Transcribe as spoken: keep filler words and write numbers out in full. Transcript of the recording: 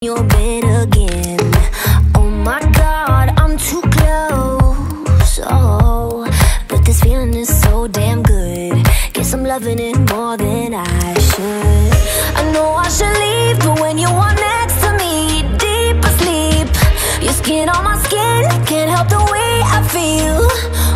your bed again. Oh my God, I'm too close. Oh, but this feeling is so damn good. Guess I'm loving it more than I should. I know I should leave, but when you are next to me, deep asleep, your skin on my skin, can't help the way I feel.